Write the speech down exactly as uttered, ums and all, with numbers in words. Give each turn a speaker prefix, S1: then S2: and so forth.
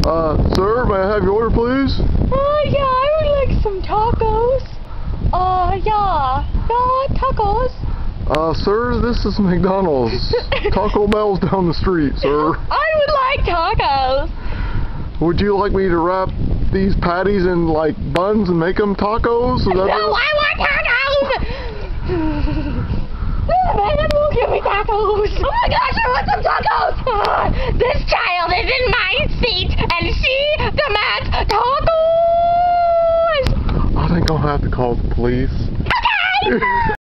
S1: Uh, sir, may I have your order, please?
S2: Uh, yeah, I would like some tacos. Uh, yeah. Yeah, tacos.
S1: Uh, sir, this is McDonald's. Taco Bell's down the street, sir.
S2: I would like tacos.
S1: Would you like me to wrap these patties in, like, buns and make them tacos? Is that
S2: No,
S1: it?
S2: I want tacos! Man, won't give me tacos! Oh my gosh, I want some tacos! Uh, this child is in my seat, and she demands tacos!
S1: I think I'll have to call the police.
S2: Okay!